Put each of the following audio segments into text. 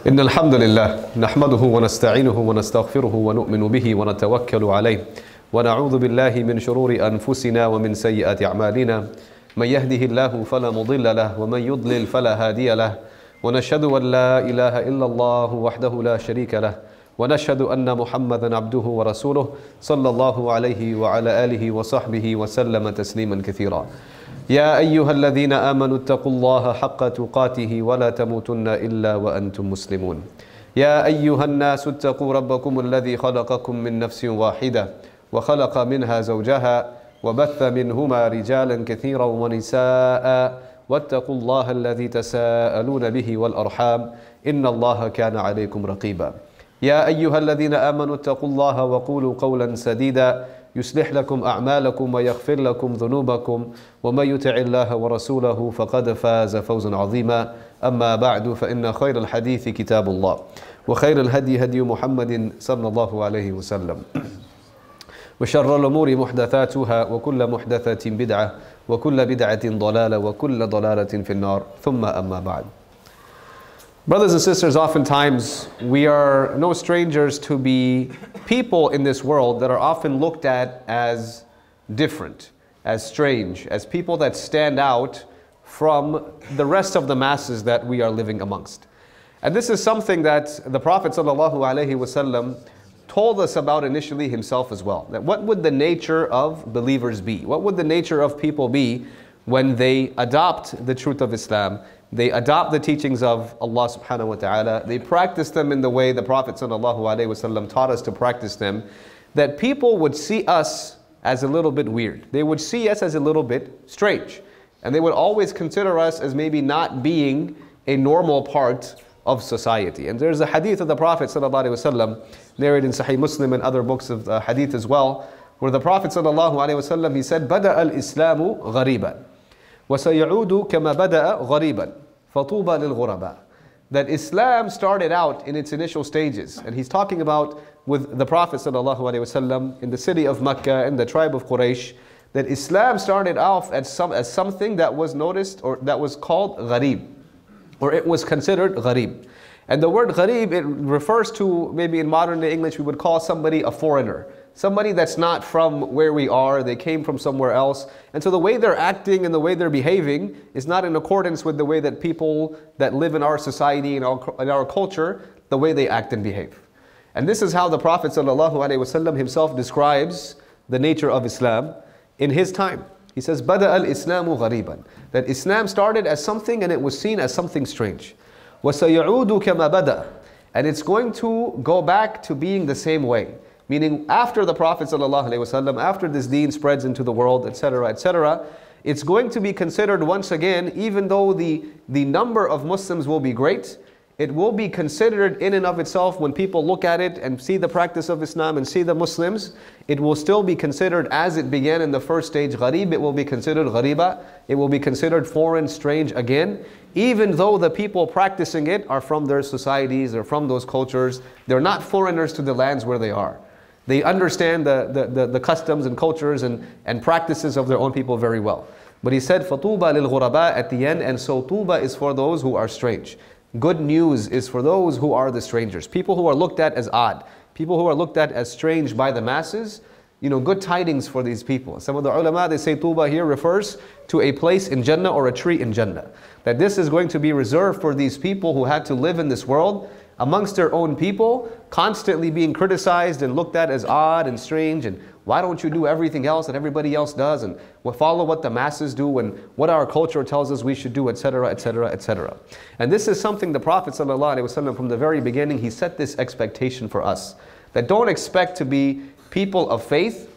إن الحمد لله نحمده ونستعينه ونستغفره ونؤمن به ونتوكل عليه ونعوذ بالله من شرور أنفسنا ومن سيئات أعمالنا من يهده الله فلا مضل له ومن يضلل فلا هادي له ونشهد أن لا إله إلا الله وحده لا شريك له ونشهد أن محمدا عبده ورسوله صلى الله عليه وعلى آله وصحبه وسلم تسليما كثيرا يا أيها الذين آمنوا اتقوا الله حق تقاته ولا تموتن إلا وأنتم مسلمون يا أيها الناس اتقوا ربكم الذي خلقكم من نفس واحدة وخلق منها زوجها وبث منهما رجالا كثيرا ونساء واتقوا الله الذي تساءلون به والأرحام إن الله كان عليكم رقيبا يا أيها الذين آمنوا اتقوا الله وقولوا قولا سديدا يصلح لكم أعمالكم ويغفر لكم ذنوبكم ومن يطع الله ورسوله فقد فاز فوزا عظيما أما بعد فإن خير الحديث كتاب الله وخير الهدي هدي محمد صلى الله عليه وسلم وشر الأمور محدثاتها وكل محدثة بدعة وكل بدعة ضلالة وكل ضلالة في النار ثم أما بعد. Brothers and sisters, oftentimes we are no strangers to be people in this world that are often looked at as different, as strange, as people that stand out from the rest of the masses that we are living amongst. And this is something that the Prophet ﷺ told us about initially himself as well. That what would the nature of believers be? What would the nature of people be when they adopt the truth of Islam? They adopt the teachings of Allah subhanahu wa ta'ala. They practice them in the way the Prophet sallallahu alaihi wasallam taught us to practice them. That people would see us as a little bit weird. They would see us as a little bit strange. And they would always consider us as maybe not being a normal part of society. And there's a hadith of the Prophet sallallahu alaihi wasallam narrated in Sahih Muslim and other books of hadith as well, where the Prophet sallallahu alaihi wasallam, he said, "Bada al-Islamu ghariban. وَسَيَعُودُ كَمَا بَدَأَ غَرِيبًا فَطُوبَى لِلْغُرَبَاءِ." That Islam started out in its initial stages. And he's talking about with the Prophet ﷺ in the city of Mecca, in the tribe of Quraysh, that Islam started off as something that was noticed, or that was called gharib, or it was considered gharib. And the word gharib, it refers to, maybe in modern day English, we would call somebody a foreigner. Somebody that's not from where we are, they came from somewhere else. And so the way they're acting and the way they're behaving is not in accordance with the way that people that live in our society and in our culture, the way they act and behave. And this is how the Prophet ﷺ himself describes the nature of Islam in his time. He says, "Bada al-Islamu ghariban." That Islam started as something and it was seen as something strange. وَسَيَعُودُ كَمَا بَدَأَ. And it's going to go back to being the same way. Meaning after the Prophet ﷺ, after this deen spreads into the world, etc., etc., it's going to be considered once again, even though the number of Muslims will be great, it will be considered in and of itself, when people look at it and see the practice of Islam and see the Muslims, it will still be considered as it began in the first stage, gharib. It will be considered ghariba. It will be considered foreign, strange again, even though the people practicing it are from their societies or from those cultures. They're not foreigners to the lands where they are. They understand the customs and cultures and practices of their own people very well. But he said, فَطُوبَى لِلْغُرَبَاءِ at the end, and so tuba is for those who are strange. Good news is for those who are the strangers. People who are looked at as odd. People who are looked at as strange by the masses. You know, good tidings for these people. Some of the ulama, they say tuba here refers to a place in Jannah or a tree in Jannah. That this is going to be reserved for these people who had to live in this world amongst their own people, constantly being criticized and looked at as odd and strange, and why don't you do everything else that everybody else does, and follow what the masses do and what our culture tells us we should do, etc., etc., etc. And this is something the Prophet ﷺ from the very beginning, he set this expectation for us, that don't expect to be people of faith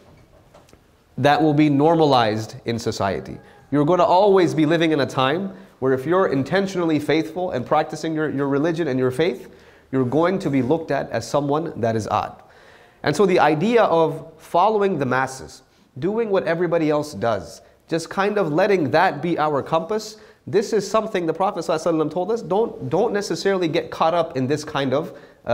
that will be normalized in society. You're going to always be living in a time where if you're intentionally faithful and practicing your religion and your faith, you're going to be looked at as someone that is odd. And so the idea of following the masses, doing what everybody else does, just kind of letting that be our compass, this is something the Prophet ﷺ told us, don't necessarily get caught up in this kind of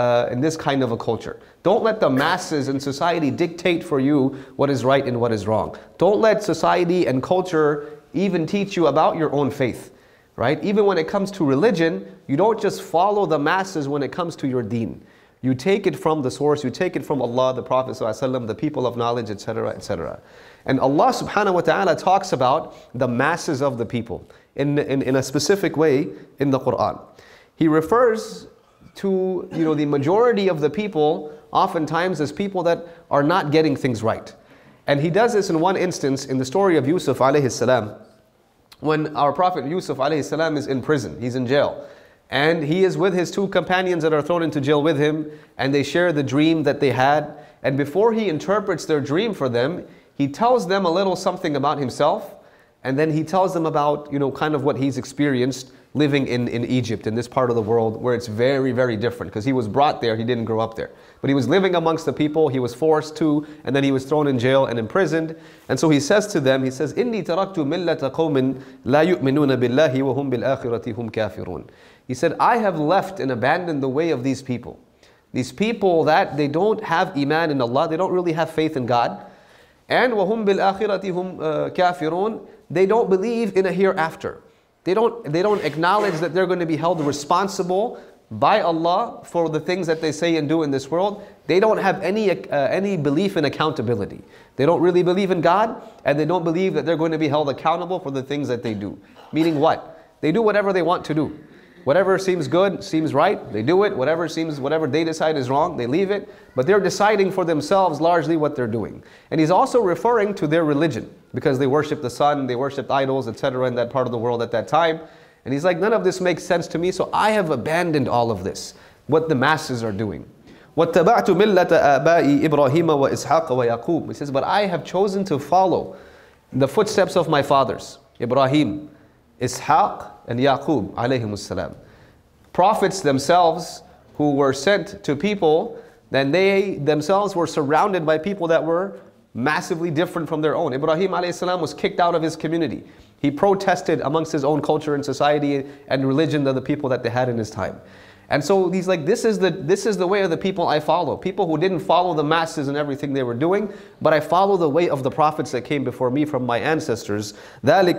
a culture. Don't let the masses in society dictate for you what is right and what is wrong. Don't let society and culture even teach you about your own faith. right? Even when it comes to religion, you don't just follow the masses when it comes to your deen. You take it from the source, you take it from Allah, the Prophet ﷺ, the people of knowledge, etc., etc. And Allah subhanahu wa ta'ala talks about the masses of the people in a specific way in the Quran. He refers to the majority of the people oftentimes as people that are not getting things right. And he does this in one instance in the story of Yusuf alayhi salam, when our Prophet Yusuf alayhi salam is in prison, he's in jail. And he is with his two companions that are thrown into jail with him, and they share the dream that they had. And before he interprets their dream for them, he tells them a little something about himself, and then he tells them about, kind of what he's experienced living in Egypt, in this part of the world where it's very, very different, because he was brought there, he didn't grow up there. But he was living amongst the people, he was forced to, and then he was thrown in jail and imprisoned. And so he says to them, he says, إِنِّي تَرَكْتُ مِلَّةَ قَوْمٍ لَا يُؤْمِنُونَ بِاللَّهِ وَهُمْ بِالْآخِرَةِ هُمْ كَافِرُونَ. He said, I have left and abandoned the way of these people. These people that they don't have iman in Allah, they don't really have faith in God. And وَهُمْ بِالْآخِرَةِ هُمْ كَافِرُونَ. They don't believe in a hereafter. They don't acknowledge that they're going to be held responsible by Allah for the things that they say and do in this world. They don't have any belief in accountability. They don't really believe in God, and they don't believe that they're going to be held accountable for the things that they do. Meaning what? They do whatever they want to do. Whatever seems good, seems right, they do it. Whatever they decide is wrong, they leave it. But they're deciding for themselves largely what they're doing. And he's also referring to their religion, because they worship the sun, they worship idols, etc. in that part of the world at that time. And he's like, none of this makes sense to me, so I have abandoned all of this, what the masses are doing. وَاتَّبَعْتُ مِلَّةَ آبَائِ إِبْرَاهِيمَ وَإِسْحَاقَ وَيَعْقُوبَ. He says, but I have chosen to follow the footsteps of my fathers, Ibrahim, Ishaq, and Yaqub alayhimus salam. Prophets themselves who were sent to people, then they themselves were surrounded by people that were massively different from their own. Ibrahim alayhis salam was kicked out of his community. He protested amongst his own culture and society and religion of the people that they had in his time. And so he's like, this is the way of the people I follow. People who didn't follow the masses and everything they were doing, but I follow the way of the prophets that came before me from my ancestors. ذَلِكَ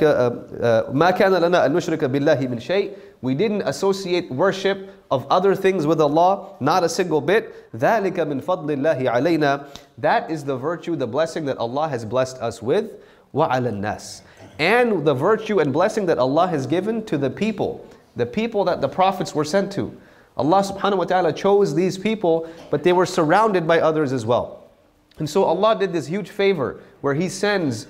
مَا كَانَ لَنَا أَن نُشْرِكَ بِاللَّهِ مِنْ شَيْءٍ. We didn't associate worship of other things with Allah, not a single bit. ذَلِكَ مِنْ فَضْلِ اللَّهِ عَلَيْنَا. That is the virtue, the blessing that Allah has blessed us with. وَعَلَى النَّاسِ. And the virtue and blessing that Allah has given to the people that the prophets were sent to. Allah subhanahu wa ta'ala chose these people, but they were surrounded by others as well. And so Allah did this huge favor where He sends,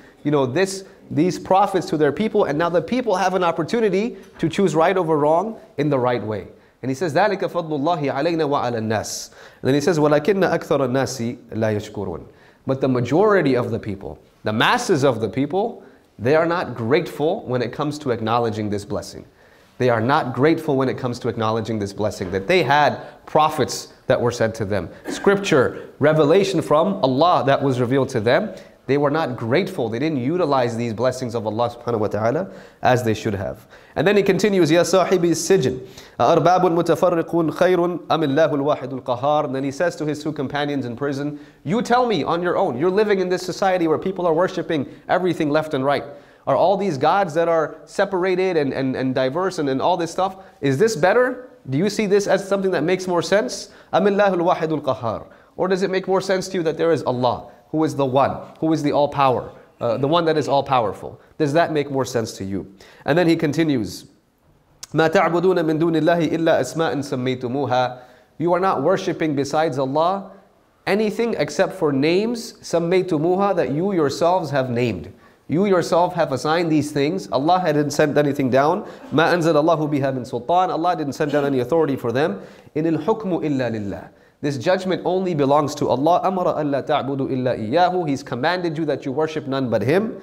these prophets to their people, and now the people have an opportunity to choose right over wrong in the right way. And He says, ذَلِكَ فَضْلُ اللَّهِ عَلَيْنَا وَعَلَى النَّاسِ. And then He says, وَلَكِنَّ أَكْثَرَ النَّاسِ لَا يَشْكُرُونَ. But the majority of the people, the masses of the people, they are not grateful when it comes to acknowledging this blessing. They are not grateful when it comes to acknowledging this blessing, that they had prophets that were sent to them, scripture, revelation from Allah that was revealed to them. They were not grateful. They didn't utilize these blessings of Allah subhanahu wa ta'ala as they should have. And then he continues, يَا صَاحِبِ السِّجْنِ أَأَرْبَابٌ مُتَفَرِّقٌ خَيْرٌ أَمِ اللَّهُ الْوَاحِدُ الْقَهَارُ. And then he says to his two companions in prison, you tell me on your own, you're living in this society where people are worshiping everything left and right. Are all these gods that are separated and diverse and all this stuff, is this better? Do you see this as something that makes more sense? أَمِ اللَّهُ الْوَاحِدُ الْقَهَارُ. Or does it make more sense to you that there is Allah, who is the one, who is the all-power, the one that is all-powerful? Does that make more sense to you? And then he continues, مَا تَعْبُدُونَ مِن دُونِ اللَّهِ إِلَّا أَسْمَاءٍ سَمَّيْتُمُوهَا. You are not worshipping besides Allah anything except for names, سَمَّيْتُمُوهَا, that you yourselves have named. You yourself have assigned these things. Allah hadn't sent anything down. مَا أَنزَلَ اللَّهُ بِهَا مِن سُلْطَانٍ. Allah didn't send down any authority for them. إِنِ الْحُكْمُ إِلَّا لِلَّهِ. This judgment only belongs to Allah. أَمَرَ أَلَّا تَعْبُدُوا إِلَّا إِيَّاهُ. He's commanded you that you worship none but Him.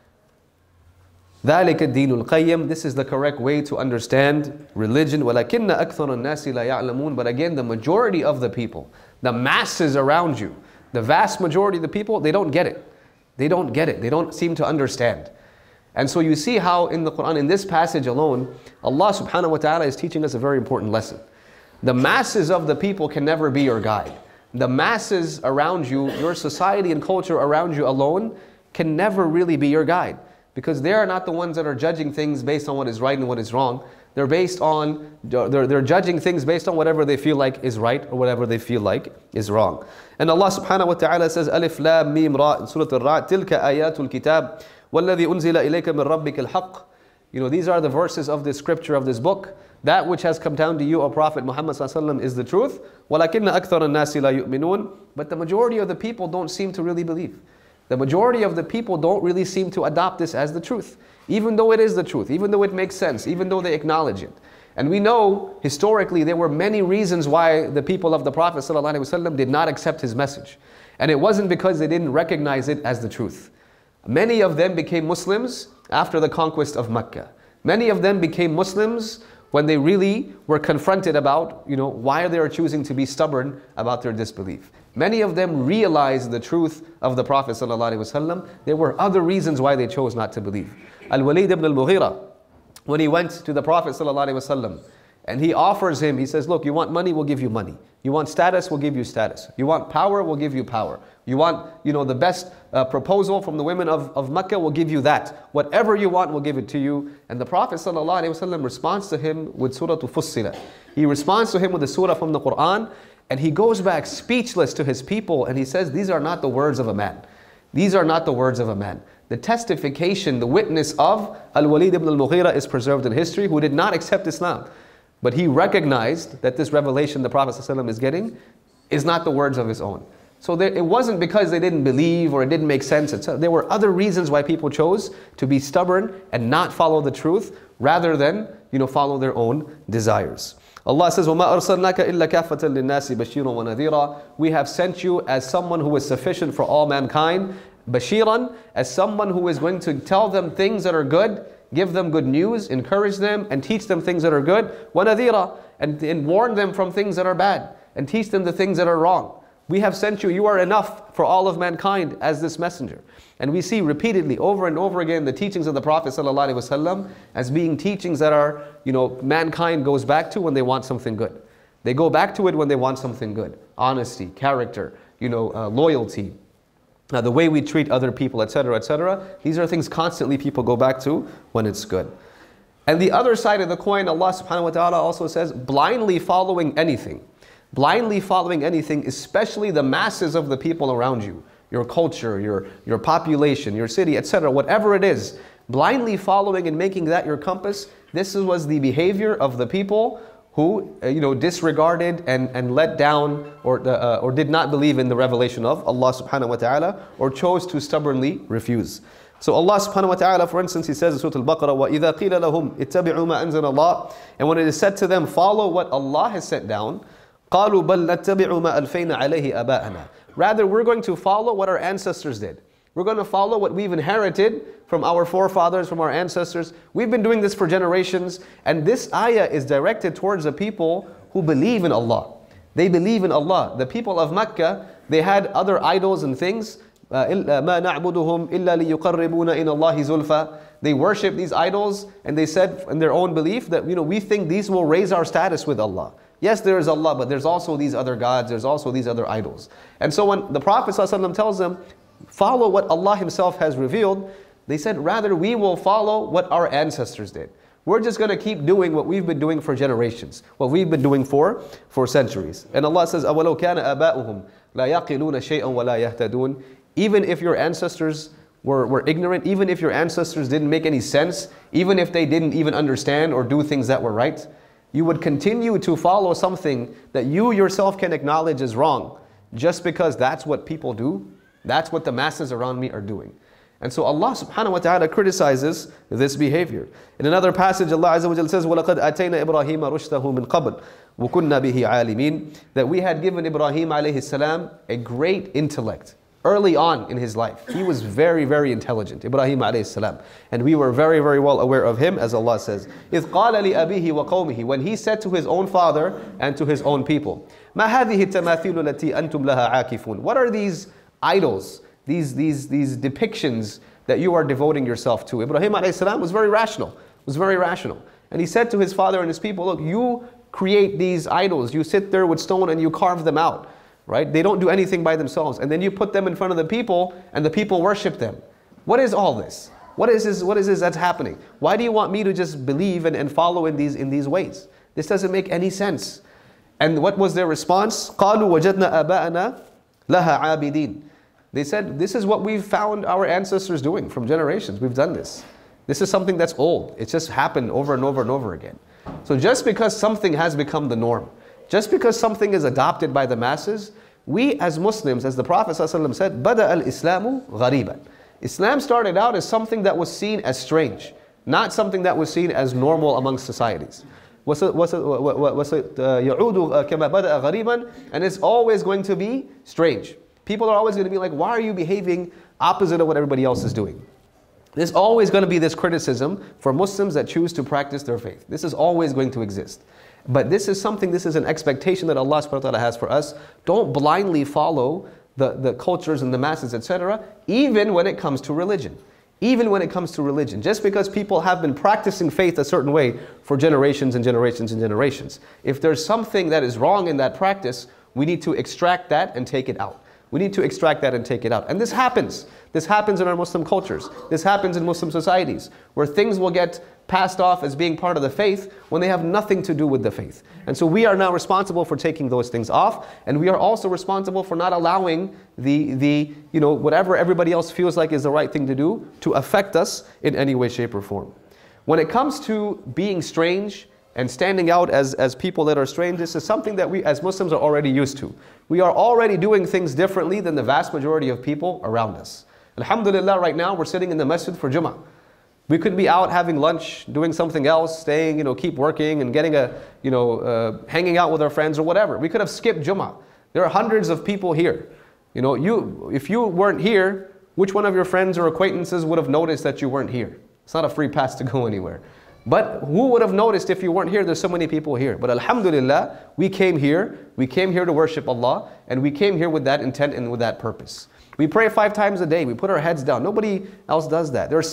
ذَلِكَ الدِّينُ الْقَيِّمُ. This is the correct way to understand religion. وَلَكِنَّ أَكْثَرَ النَّاسِ لَا يَعْلَمُونَ. But again, the majority of the people, the masses around you, the vast majority of the people, they don't get it. They don't get it. They don't seem to understand. And so you see how in the Quran, in this passage alone, Allah subhanahu wa ta'ala is teaching us a very important lesson. The masses of the people can never be your guide. The masses around you, your society and culture around you alone, can never really be your guide. because they are not the ones that are judging things based on what is right and what is wrong. They're judging things based on whatever they feel like is right or whatever they feel like is wrong. And Allah subhanahu wa ta'ala says, Alif Lam Mim Ra in Surah Al-Ra'd, Tilka ayatul kitab, walladhi unzila ilayka min rabbika al-haqq. These are the verses of this scripture, of this book. That which has come down to you, O Prophet Muhammad sallallahu alaihi wasallam, is the truth. وَلَكِنَّ أَكْثَرَ النَّاسِ لَا يُؤْمِنُونَ. But the majority of the people don't seem to really believe. The majority of the people don't really seem to adopt this as the truth, even though it is the truth, even though it makes sense, even though they acknowledge it. And we know, historically, there were many reasons why the people of the Prophet ﷺ did not accept his message. And it wasn't because they didn't recognize it as the truth. Many of them became Muslims after the conquest of Mecca. Many of them became Muslims when they really were confronted about, why they are choosing to be stubborn about their disbelief. Many of them realized the truth of the Prophet ﷺ. There were other reasons why they chose not to believe. Al-Walid ibn al-Mughira, when he went to the Prophet ﷺ, and he offers him, he says, look, you want money, we'll give you money. You want status, we'll give you status. You want power, we'll give you power. You want, the best proposal from the women of Mecca, we'll give you that. Whatever you want, we'll give it to you. And the Prophet ﷺ responds to him with Surah Fussilat. He responds to him with a surah from the Quran, and he goes back speechless to his people, and he says, these are not the words of a man. These are not the words of a man. The testification, the witness of Al-Walid ibn al-Mughira is preserved in history, who did not accept Islam. But he recognized that this revelation the Prophet ﷺ is getting is not the words of his own. So it wasn't because they didn't believe or it didn't make sense. There were other reasons why people chose to be stubborn and not follow the truth rather than follow their own desires. Allah says, وَمَا أَرْسَلْنَاكَ إِلَّا كَافَةً لِلنَّاسِ بَشِيرًا وَنَذِيرًا. We have sent you as someone who is sufficient for all mankind, Bashiran, as someone who is going to tell them things that are good, give them good news, encourage them, and teach them things that are good. وَنَذِيرًا, and warn them from things that are bad, and teach them the things that are wrong. We have sent you, you are enough for all of mankind as this messenger. And we see repeatedly, over and over again, the teachings of the Prophet ﷺ as being teachings that are, mankind goes back to when they want something good. They go back to it when they want something good. Honesty, character, loyalty, the way we treat other people, etc., etc. These are things constantly people go back to when it's good. And the other side of the coin, Allah subhanahu wa ta'ala also says, blindly following anything. Blindly following anything, especially the masses of the people around you, your culture, your population, your city, etc., whatever it is, blindly following and making that your compass, this was the behavior of the people who disregarded and let down or did not believe in the revelation of Allah subhanahu wa ta'ala, or chose to stubbornly refuse. So Allah subhanahu wa ta'ala, for instance, He says in Surah Al-Baqarah, وَإِذَا قِيلَ لَهُمْ اتَّبِعُوا مَا أَنزَلَ اللَّهُ, and when it is said to them, follow what Allah has sent down, قَالُوا بَلْ نَتَّبِعُ مَا أَلْفَيْنَا عَلَيْهِ أَبَاءَنَا. Rather, we're going to follow what our ancestors did. We're going to follow what we've inherited from our forefathers, from our ancestors. We've been doing this for generations. And this ayah is directed towards the people who believe in Allah. They believe in Allah. The people of Mecca, they had other idols and things. مَا نَعْبُدُهُمْ إِلَّا لِيُقَرِّبُونَ إِنَ اللَّهِ زُلْفَى. They worship these idols, and they said in their own belief that we think these will raise our status with Allah. Yes, there is Allah, but there's also these other gods, there's also these other idols. And so when the Prophet ﷺ tells them, follow what Allah Himself has revealed, they said, rather we will follow what our ancestors did. We're just going to keep doing what we've been doing for generations, what we've been doing for centuries. And Allah says, أَوَلَوْ كَانَ آبَاؤُهُمْ لَا يَقِلُونَ شَيْئًا وَلَا يَهْتَدُونَ. Even if your ancestors were ignorant, even if your ancestors didn't make any sense, even if they didn't even understand or do things that were right, you would continue to follow something that you yourself can acknowledge is wrong, just because that's what people do, that's what the masses around me are doing. And so Allah subhanahu wa ta'ala criticizes this behavior. In another passage, Allah Azza wa Jalla says, وَلَقَدْ أَتَيْنَا إِبْرَاهِيمَ رُشْدَهُ مِنْ قَبْلِ وَكُنَّا بِهِ عَالِمِينَ. That we had given Ibrahim alayhi salam a great intellect early on in his life. He was very, very intelligent, Ibrahim alayhi salam. And we were very, very well aware of him, as Allah says. إِذْ قَالَ لِأَبِيهِ وَقَوْمِهِ. When he said to his own father and to his own people, مَا هَذِهِ التَّمَاثِيلُ الَّتِي أَنْتُمْ لَهَا عَاكِفُونَ. What are these idols, these depictions that you are devoting yourself to? Ibrahim alayhi salam was very rational, And he said to his father and his people, look, you create these idols, you sit there with stone and you carve them out. Right? They don't do anything by themselves. And then you put them in front of the people and the people worship them. What is all this? What is this that's happening? Why do you want me to just believe and follow in these ways? This doesn't make any sense. And what was their response? قَالُوا وَجَدْنَا آبَاءَنَا لَهَا عَابِدِينَ. They said, this is what we've found our ancestors doing from generations. We've done this. This is something that's old. It's just happened over and over and over again. So just because something has become the norm, just because something is adopted by the masses, we as Muslims, as the Prophet ﷺ said, بَدَأَ الْإِسْلَامُ غَرِيبًا. Islam started out as something that was seen as strange, not something that was seen as normal amongst societies. يَعُودُ كَمَا بَدَأَ غَرِيبًا. And it's always going to be strange. People are always going to be like, why are you behaving opposite of what everybody else is doing? There's always going to be this criticism for Muslims that choose to practice their faith. This is always going to exist. But this is an expectation that Allah subhanahu wa ta'ala has for us. Don't blindly follow the cultures and the masses, etc., even when it comes to religion. Even when it comes to religion. Just because people have been practicing faith a certain way for generations and generations and generations. If there's something that is wrong in that practice, we need to extract that and take it out. We need to extract that and take it out. And this happens. This happens in our Muslim cultures. This happens in Muslim societies, where things will get passed off as being part of the faith when they have nothing to do with the faith. And so we are now responsible for taking those things off, and we are also responsible for not allowing whatever everybody else feels like is the right thing to do to affect us in any way, shape, or form. When it comes to being strange and standing out as people that are strange, this is something that we as Muslims are already used to. We are already doing things differently than the vast majority of people around us. Alhamdulillah, right now we're sitting in the masjid for Jummah. We could be out having lunch, doing something else, staying, keep working and getting hanging out with our friends or whatever. We could have skipped Jummah. There are hundreds of people here. If you weren't here, which one of your friends or acquaintances would have noticed that you weren't here? It's not a free pass to go anywhere. But who would have noticed if you weren't here? There's so many people here. But alhamdulillah, we came here to worship Allah, and we came here with that intent and with that purpose. We pray 5 times a day. We put our heads down. Nobody else does that. There are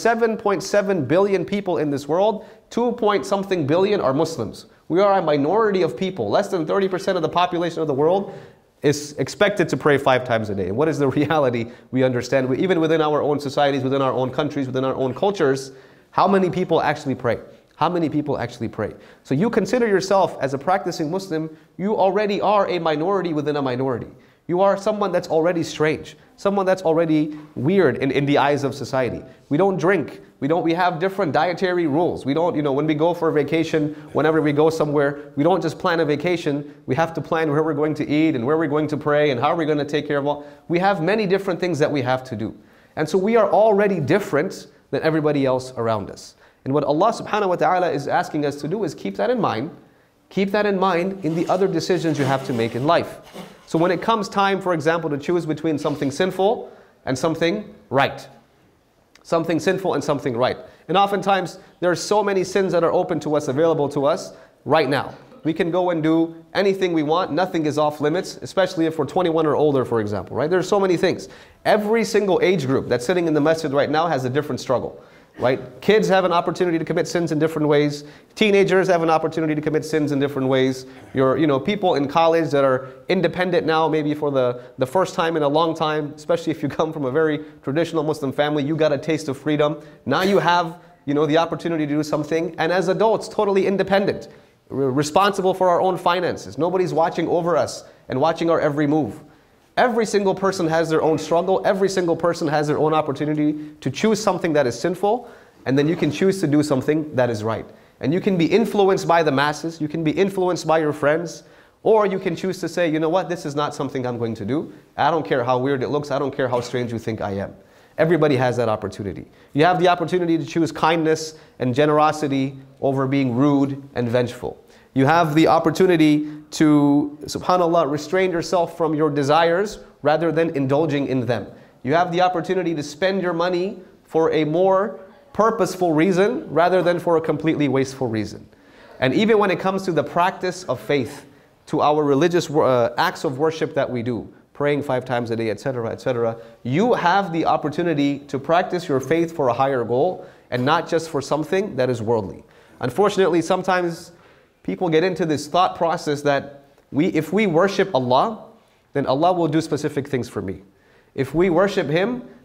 7.7 billion people in this world. 2-point-something billion are Muslims. We are a minority of people. Less than 30% of the population of the world is expected to pray 5 times a day. And what is the reality? We understand, even within our own societies, within our own countries, within our own cultures, how many people actually pray? How many people actually pray? So you consider yourself as a practicing Muslim, you already are a minority within a minority. You are someone that's already strange, someone that's already weird in the eyes of society. We don't drink. We have different dietary rules. We don't, when we go for a vacation, whenever we go somewhere, we don't just plan a vacation. We have to plan where we're going to eat and where we're going to pray and how we're going to take care of all. We have many different things that we have to do. And so we are already different than everybody else around us. And what Allah subhanahu wa ta'ala is asking us to do is keep that in mind. Keep that in mind in the other decisions you have to make in life. So when it comes time, for example, to choose between something sinful and something right. Something sinful and something right. And oftentimes, there are so many sins that are open to us, available to us right now. We can go and do anything we want. Nothing is off limits, especially if we're 21 or older, for example, right? There are so many things. Every single age group that's sitting in the masjid right now has a different struggle. Right? Kids have an opportunity to commit sins in different ways. Teenagers have an opportunity to commit sins in different ways. People in college that are independent now, maybe for the first time in a long time, especially if you come from a very traditional Muslim family, you got a taste of freedom. Now you have, the opportunity to do something. And as adults, totally independent, responsible for our own finances. Nobody's watching over us and watching our every move. Every single person has their own struggle. Every single person has their own opportunity to choose something that is sinful, and then you can choose to do something that is right. And you can be influenced by the masses, you can be influenced by your friends, or you can choose to say, you know what, this is not something I'm going to do. I don't care how weird it looks, I don't care how strange you think I am. Everybody has that opportunity. You have the opportunity to choose kindness and generosity over being rude and vengeful. You have the opportunity to, subhanAllah, restrain yourself from your desires rather than indulging in them. You have the opportunity to spend your money for a more purposeful reason rather than for a completely wasteful reason. And even when it comes to the practice of faith, to our religious acts of worship that we do, praying 5 times a day, etc., etc., you have the opportunity to practice your faith for a higher goal and not just for something that is worldly. Unfortunately, sometimes people get into this thought process that if we worship Allah, then Allah will do specific things for me. If we worship Him,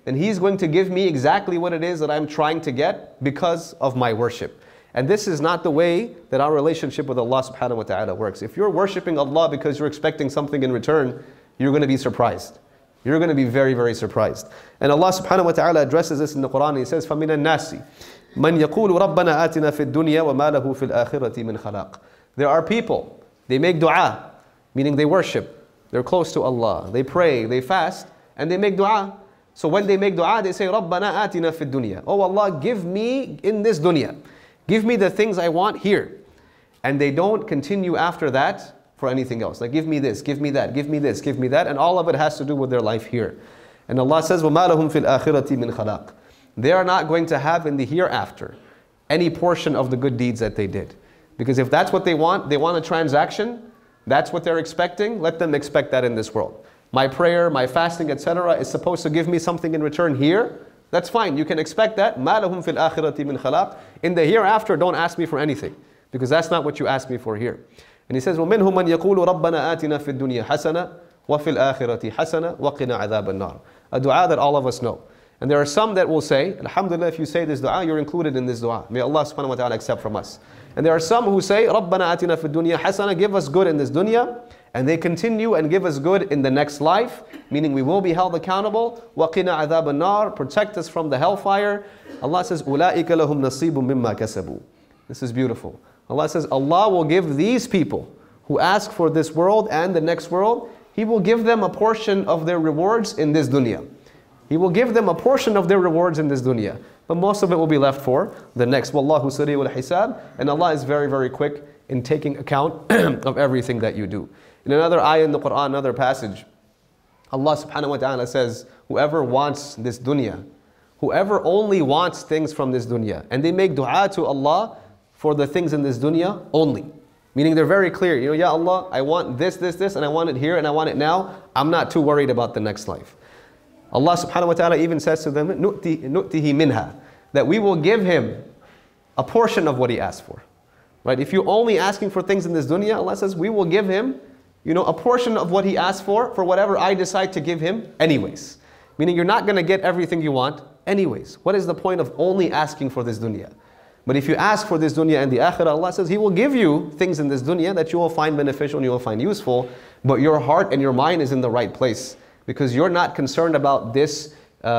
then He's going to give me exactly what it is that I'm trying to get because of my worship. And this is not the way that our relationship with Allah subhanahu wa ta'ala works. If you're worshipping Allah because you're expecting something in return, you're going to be surprised. You're going to be very, very surprised. And Allah subhanahu wa ta'ala addresses this in the Quran. He says, فَمِنَ النَّاسِ مَنْ يَقُولُ رَبَّنَا آتِنَا فِي الدُّنْيَا وَمَا لَهُ فِي الْآخِرَةِ مِنْ خَلَاقٍ. There are people, they make dua, meaning they worship. They're close to Allah. They pray, they fast, and they make dua. So when they make dua, they say, رَبَّنَا آتِنَا فِي الدُّنْيا. Oh Allah, give me in this dunya. Give me the things I want here. And they don't continue after that for anything else. Like, give me this, give me that, give me this, give me that. And all of it has to do with their life here. And Allah says, وَمَا لَهُمْ فِي الْآخِرَةِ مِنْ خَلَاقٍ. They are not going to have in the hereafter any portion of the good deeds that they did. Because if that's what they want a transaction, that's what they're expecting, let them expect that in this world. My prayer, my fasting, etc. is supposed to give me something in return here. That's fine, you can expect that. مَا لَهُمْ فِي الْآخِرَةِ مِنْ خَلَاقٍ. In the hereafter, don't ask me for anything, because that's not what you asked me for here. And He says, وَمِنْهُمْ مَنْ يَقُولُ رَبَّنَا آتِنَا فِي الدُّنْيَا حَسَنَةً وَفِي الْآخِرَةِ حَسَنَةً وَقِنَا عَذَابَ النَّارِ. A dua that all of us know. And there are some that will say, alhamdulillah, if you say this dua, you're included in this dua. May Allah subhanahu wa ta'ala accept from us. And there are some who say, رَبَّنَا آتِنَا فِي الدُّنْيَا حَسَنَةً, give us good in this dunya. And they continue and give us good in the next life, meaning we will be held accountable. وَقِنَا عَذَابَ النَّارِ, protect us from the hellfire. Allah says, أُولَٰئِكَ لَهُمْ نَصِيبٌ مِمَّا كَسَبُوا. This is beautiful. Allah says, Allah will give these people who ask for this world and the next world, He will give them a portion of their rewards in this dunya. He will give them a portion of their rewards in this dunya. But most of it will be left for the next. Wallahu sari'ul hisab. And Allah is very, very quick in taking account of everything that you do. In another ayah in the Quran, another passage, Allah subhanahu wa ta'ala says, whoever wants this dunya, whoever only wants things from this dunya, and they make dua to Allah for the things in this dunya only. Meaning they're very clear, Ya Allah, I want this, this, this, and I want it here, and I want it now. I'm not too worried about the next life. Allah subhanahu wa ta'ala even says to them, نُؤْتِهِ مِنْهَا, that we will give him a portion of what he asked for. Right? If you're only asking for things in this dunya, Allah says, we will give him a portion of what he asked for whatever I decide to give him anyways. Meaning you're not going to get everything you want anyways. What is the point of only asking for this dunya? But if you ask for this dunya and the akhirah, Allah says He will give you things in this dunya that you will find beneficial and you will find useful, but your heart and your mind is in the right place. Because you're not concerned about this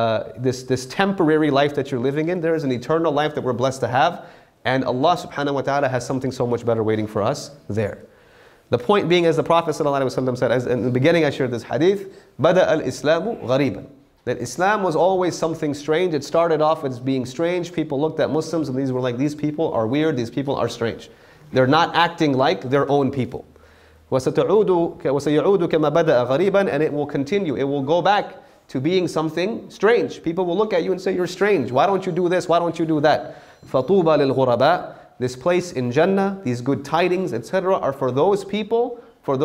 temporary life that you're living in. There is an eternal life that we're blessed to have. And Allah subhanahu wa ta'ala has something so much better waiting for us there. The point being, as the Prophet ﷺ said, as in the beginning I shared this hadith, بَدَأَ الْإِسْلَامُ غَرِيبًا. That Islam was always something strange. It started off as being strange. People looked at Muslims and these were like, these people are weird, these people are strange. They're not acting like their own people. وَسَيَعُودُ كَمَا بَدَأَ غَرِيبًا. And it will continue, it will go back to being something strange. People will look at you and say, you're strange. Why don't you do this? Why don't you do that? فَطُوبَى لِلْغُرَبَاءِ. This place in Jannah, these good tidings, etc. are for those people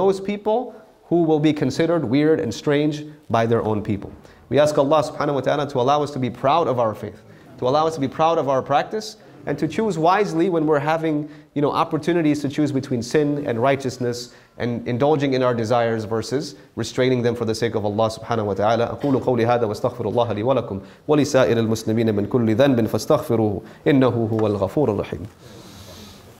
who will be considered weird and strange by their own people. We ask Allah subhanahu wa ta'ala to allow us to be proud of our faith, to allow us to be proud of our practice, and to choose wisely when we're having opportunities to choose between sin and righteousness and indulging in our desires versus restraining them for the sake of Allah subhanahu wa ta'ala. أقول قولي هذا واستغفر الله لي ولكم ولسائر المسلمين من كل ذنب فاستغفروه إنه هو الغفور الرحيم.